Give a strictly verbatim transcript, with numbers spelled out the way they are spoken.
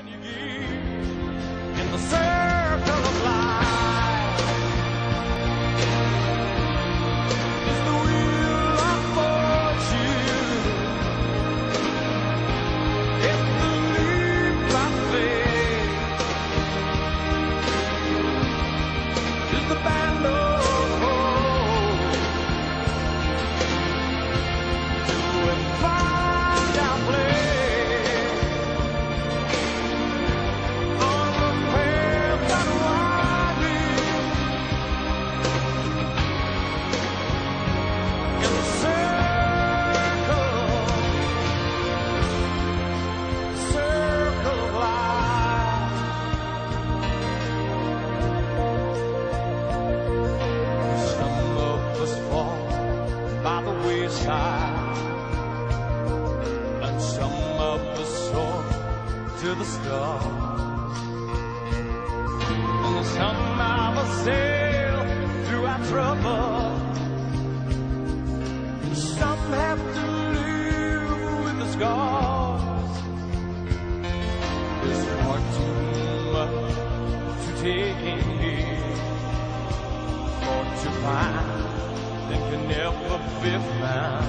you give in the circle of life. It's the wheel of fortune. It's the leap of faith. It's the band of hope. Do and find our place. And some of us soar to the stars, and some of us sail through our trouble. Some have to live with the scars. There's far too much to take in here, or to find that can never be found.